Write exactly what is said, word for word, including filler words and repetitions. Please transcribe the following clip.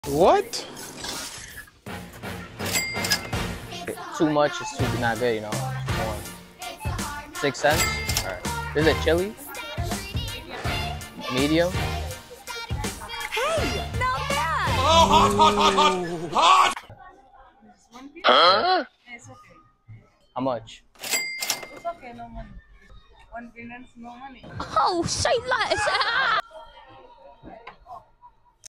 What? Too much is too not good, you know. One. Six cents. All right. Is it chili? Medium. Hey, not bad. Oh, hot, hot, hot, hot, hot! Huh? It's okay. How much? It's okay, no money. One peanuts, no money. Oh, say less.